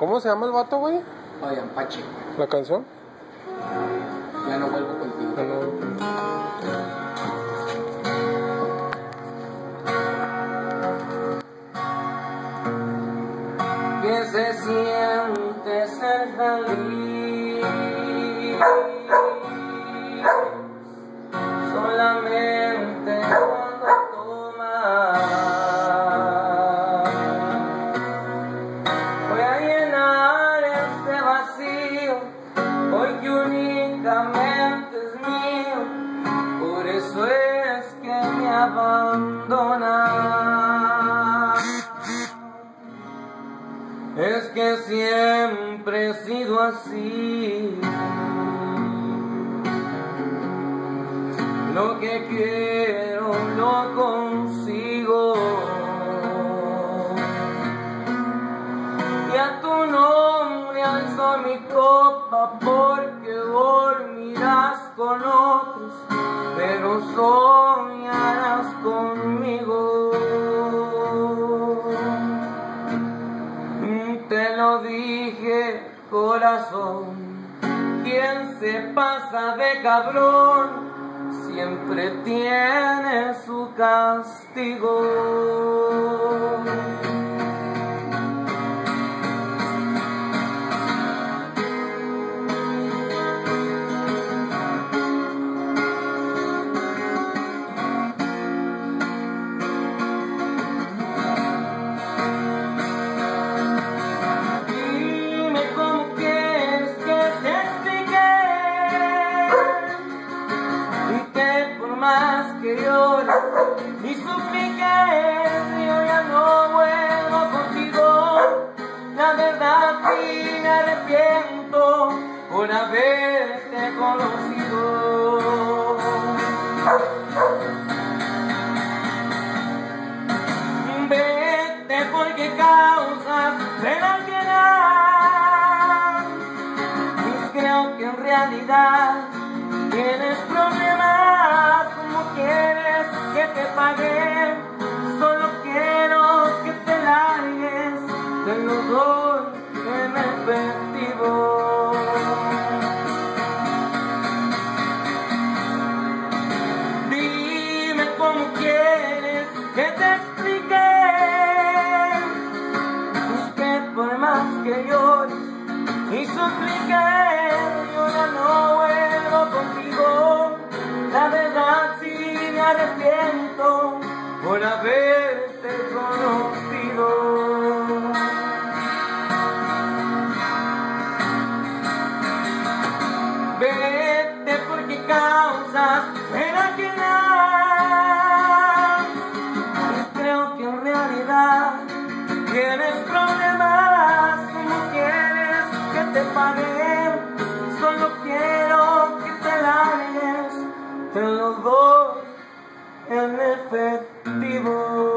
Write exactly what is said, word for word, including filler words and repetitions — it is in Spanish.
¿Cómo se llama el vato, güey? Fabián Pacheco. ¿La canción? Ya no vuelvo contigo. Ya no vuelvo contigo. Que se siente ser feliz solamente cuando tomas. Voy a llenar este vacío hoy que únicamente es mío, por eso es que me abandonas. Es que siempre he sido así. Lo que quiero lo consigo. Y a tu nombre alzo mi copa, porque dormirás con otros, pero soñarás conmigo. Te lo dije, corazón, quien se pasa de cabrón siempre tiene su castigo. Más que llore y supliqué, yo ya no vuelvo contigo. La verdad sí me arrepiento por haberte conocido. Vete porque causas pena piedad. Creo que en realidad tienes problemas. ¿Cómo quieres que te pague? Solo quiero que te largues, te lo doy en efectivo. Dime cómo quieres que te explique, que por más que llores y suplique, yo ya no vuelvo contigo. La verdad sí me arrepiento por haberte conocido. Vete porque causas pena ajena. Creo que en realidad tienes problemas. ¿Cómo quieres que te pague? Solo quiero que te largues, te lo doy en efectivo.